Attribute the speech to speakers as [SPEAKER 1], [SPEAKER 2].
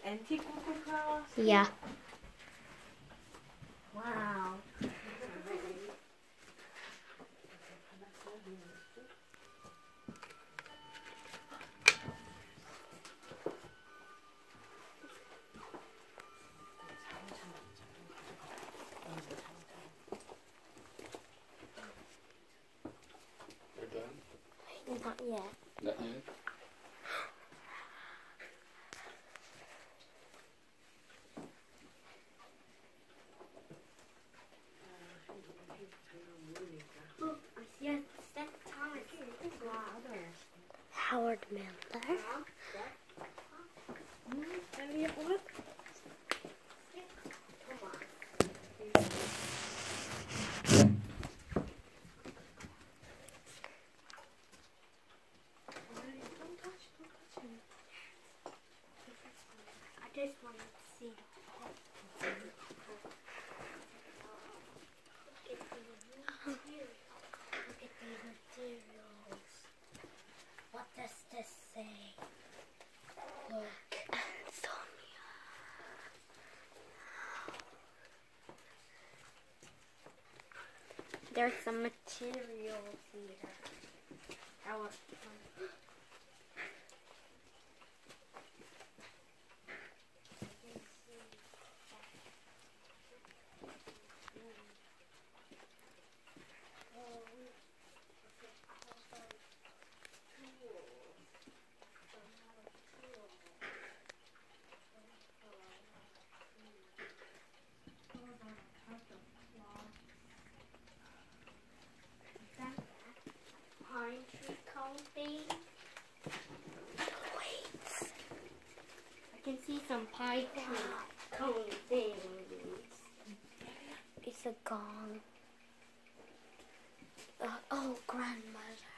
[SPEAKER 1] antique Coca-Cola?
[SPEAKER 2] Yeah.
[SPEAKER 1] Wow.
[SPEAKER 3] We're done?
[SPEAKER 2] Not yet.
[SPEAKER 3] Not yet?
[SPEAKER 4] Look, I see a step Thomas.
[SPEAKER 2] Howard Miller.
[SPEAKER 4] Elliot, look. I just wanted to see the Look at these materials. What does this say? Look.
[SPEAKER 2] Ansonia.
[SPEAKER 4] There's some materials here. Pine tree cone thing.
[SPEAKER 2] Wait.
[SPEAKER 4] I can see some pine tree cone things.
[SPEAKER 2] It's a gong. Oh, grandmother.